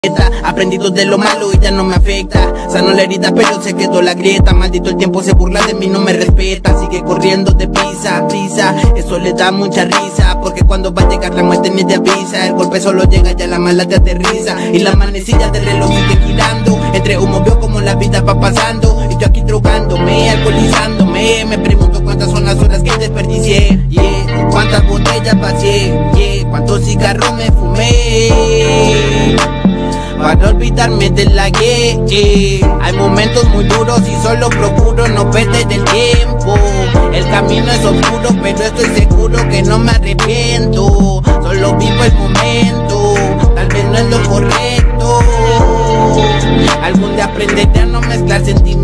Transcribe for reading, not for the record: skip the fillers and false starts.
Aprendido de lo malo y ya no me afecta. Sano la herida pero se quedó la grieta. Maldito el tiempo se burla de mí, no me respeta. Sigue corriendo deprisa, prisa. Eso le da mucha risa, porque cuando va a llegar la muerte ni te avisa. El golpe solo llega, ya la mala te aterriza. Y la manecilla del reloj sigue girando. Entre humo veo como la vida va pasando. Y yo aquí drogándome, alcoholizándome. Me pregunto cuántas son las horas que desperdicié, yeah. Cuántas botellas vacié, yeah. Cuántos cigarros me fumé para olvidarme de la Hay momentos muy duros y solo procuro no perder el tiempo. El camino es oscuro pero estoy seguro que no me arrepiento. Solo vivo el momento, tal vez no es lo correcto. Algún día aprenderé a no mezclar sentimientos